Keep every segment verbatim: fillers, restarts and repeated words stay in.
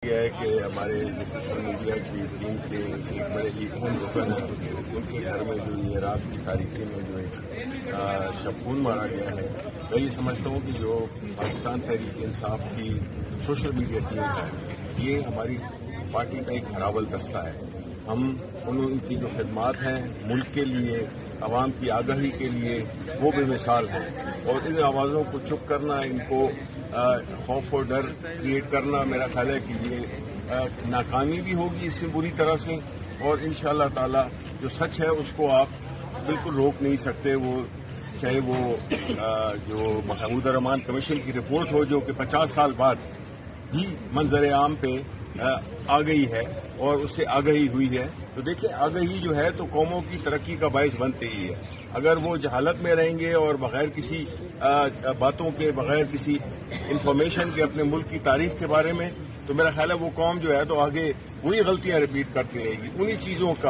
یہ ہے کہ ہمارے سوشل میڈیا کی ٹیم کے ایک بڑے ہی اہم رکن ہیں ان کے گھر میں جو یہ رات کی تاریخی میں جو ایک شب خون مارا گیا ہے، میں یہ سمجھتا ہوں کہ جو پاکستان تحریک انصاف کی سوشل میڈیا ٹیم ہے یہ ہماری پارٹی کا ایک ہراول دستہ ہے۔ ہم ان کی جو خدمات ہیں ملک کے لیے، عوام کی آگاہی کے لیے وہ بے مثال ہیں، اور ان آوازوں کو چپ کرنا، ان کو خوف اور ڈر کریٹ کرنا، میرا خیال ہے کہ یہ ناکامی بھی ہوگی اس سے بری طرح سے، اور انشاءاللہ تعالی جو سچ ہے اس کو آپ بالکل روک نہیں سکتے، وہ چاہے وہ جو محمود الرحمان کمیشن کی رپورٹ ہو جو کہ پچاس سال بعد بھی منظر عام پہ آ گئی ہے اور اس سے آگہی ہوئی ہے۔ تو دیکھیں آگہی جو ہے تو قوموں کی ترقی کا باعث بنتی ہی ہے۔ اگر وہ جہالت میں رہیں گے اور بغیر کسی باتوں کے، بغیر کسی انفارمیشن کے اپنے ملک کی تاریخ کے بارے میں، تو میرا خیال ہے وہ قوم جو ہے تو آگے وہی غلطیاں ریپیٹ کرتی رہے گی۔ انہی چیزوں کا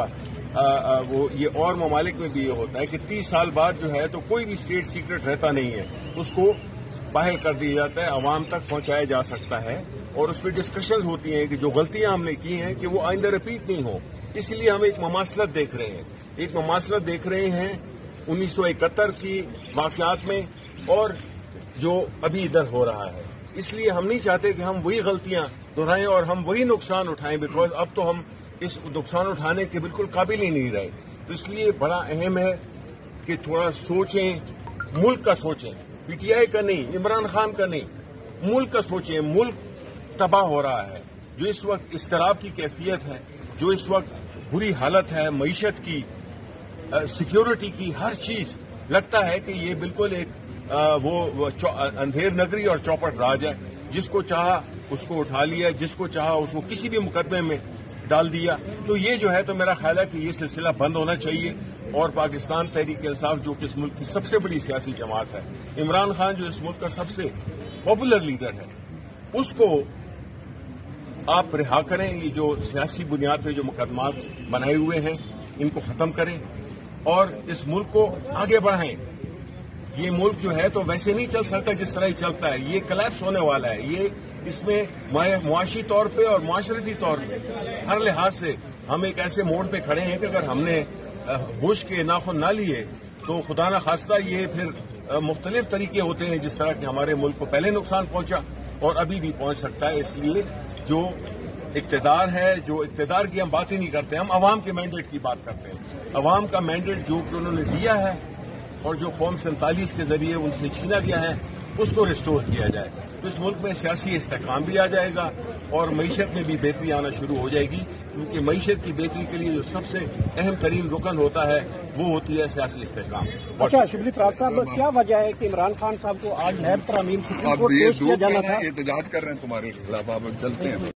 وہ یہ اور ممالک میں بھی یہ ہوتا ہے کہ تیس سال بعد جو ہے تو کوئی بھی اسٹیٹ سیکرٹ رہتا نہیں ہے، اس کو باہر کر دیا جاتا ہے، عوام تک پہنچایا جا سکتا ہے، اور اس پہ ڈسکشنز ہوتی ہیں کہ جو غلطیاں ہم نے کی ہیں کہ وہ آئندہ ریپیٹ نہیں ہوں۔ اس لیے ہم ایک مماثلت دیکھ رہے ہیں ایک مماثلت دیکھ رہے ہیں انیس سو اکہتر کی واقعات میں اور جو ابھی ادھر ہو رہا ہے۔ اس لیے ہم نہیں چاہتے کہ ہم وہی غلطیاں دہرائیں اور ہم وہی نقصان اٹھائیں، بیکاز اب تو ہم اس نقصان اٹھانے کے بالکل قابل ہی نہیں رہے۔ تو اس لیے بڑا اہم ہے کہ تھوڑا سوچیں، ملک کا سوچیں، پی ٹی آئی کا نہیں، عمران خان کا نہیں، ملک کا سوچیں۔ ملک تباہ ہو رہا ہے، جو اس وقت اضطراب کی کیفیت ہے، جو اس وقت بری حالت ہے معیشت کی، سیکیورٹی کی، ہر چیز لگتا ہے کہ یہ بالکل ایک وہ اندھیر نگری اور چوپٹ راج ہے۔ جس کو چاہا اس کو اٹھا لیا، جس کو چاہا اس کو کسی بھی مقدمے میں ڈال دیا۔ تو یہ جو ہے تو میرا خیال ہے کہ یہ سلسلہ بند ہونا چاہیے، اور پاکستان تحریک انصاف جو کہ اس ملک کی سب سے بڑی سیاسی جماعت ہے، عمران خان جو اس ملک کا سب سے پاپولر لیڈر ہے، اس کو آپ رہا کریں۔ یہ جو سیاسی بنیاد پہ جو مقدمات بنائے ہوئے ہیں ان کو ختم کریں اور اس ملک کو آگے بڑھائیں۔ یہ ملک جو ہے تو ویسے نہیں چل سکتا جس طرح ہی چلتا ہے، یہ کلیپس ہونے والا ہے۔ یہ اس میں معاشی طور پہ اور معاشرتی طور پہ ہر لحاظ سے ہم ایک ایسے موڑ پہ کھڑے ہیں کہ اگر ہم نے ہوش کے ناخن نہ لیے تو خدا نہ خواستہ یہ پھر مختلف طریقے ہوتے ہیں جس طرح کہ ہمارے ملک کو پہلے نقصان پہنچا اور ابھی بھی پہنچ سکتا ہے۔ اس لیے جو اقتدار ہے، جو اقتدار کی ہم بات ہی نہیں کرتے، ہم عوام کے مینڈیٹ کی بات کرتے ہیں۔ عوام کا مینڈیٹ جو کہ انہوں نے دیا ہے اور جو قوم سینتالیس کے ذریعے ان سے چھینا گیا ہے اس کو ریسٹور کیا جائے، تو اس ملک میں سیاسی استحکام بھی آ جائے گا اور معیشت میں بھی بہتری آنا شروع ہو جائے گی، کیونکہ معیشت کی بہتری کے لیے جو سب سے اہم ترین رکن ہوتا ہے وہ ہوتی ہے سیاسی استحکام۔ اچھا شبلی فراز صاحب، کیا وجہ ہے کہ عمران خان صاحب کو آج نیب ترامیم سپریم کورٹ پیش کیا جانا تھا؟ احتجاج کر رہے ہیں تمہارے خلاف، آپ چلتے ہیں۔